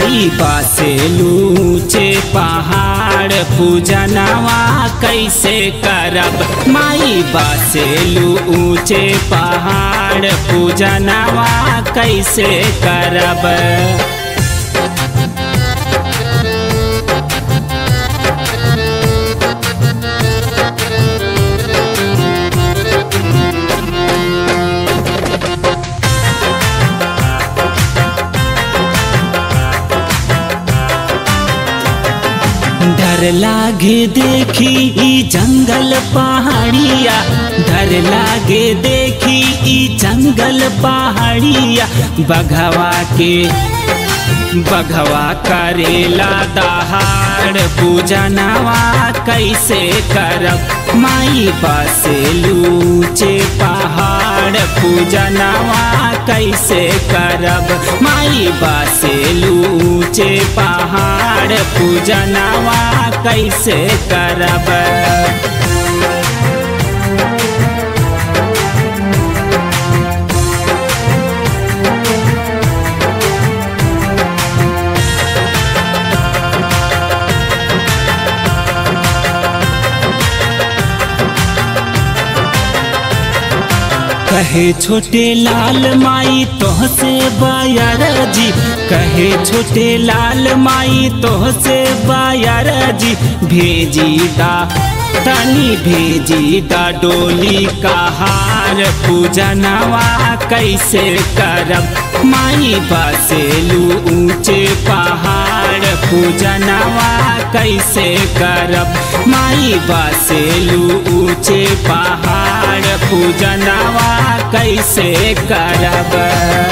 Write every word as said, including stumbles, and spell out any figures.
माई बसेलू ऊंचे पहाड़ पूजनवा कैसे करब। माई बसेलू ऊंचे पहाड़ पूजनवा कैसे करब। डर लागे देखी ई जंगल पहाड़िया, डर लागे देखी ई जंगल पहाड़िया। बघवा के बघवा करेला दहाड़ पूजनवा कैसे करब। माई बसेलू ऊंचे पहाड़ पूजनवा कैसे करब। माई बसेलू ऊंचे पहाड़ पूजनवा कैसे करब। कहे छोटे लाल माई तोहसे बायर जी, कहे छोटे लाल माई तोहसे बायर जी। भेजी दा तनी भेजी दा डोली का हार पूजनवा कैसे करब। माई बसेलू ऊंचे पहाड़ पूजनवा कैसे करब। माई बसेलू ऊंचे पहाड़ पूजनवा कैसे करब।